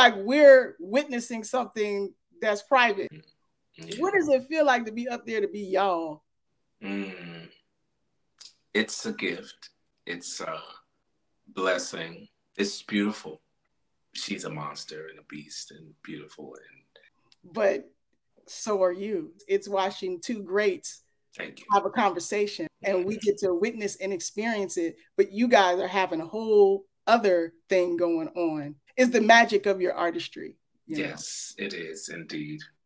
like we're witnessing something that's private. Yeah. What does it feel like to be up there to be y'all? It's a gift. It's a blessing. It's beautiful. She's a monster and a beast and beautiful. But so are you. It's watching two greats have a conversation, and we get to witness and experience it. But you guys are having a whole other thing going on. It's the magic of your artistry. Yes, it is indeed.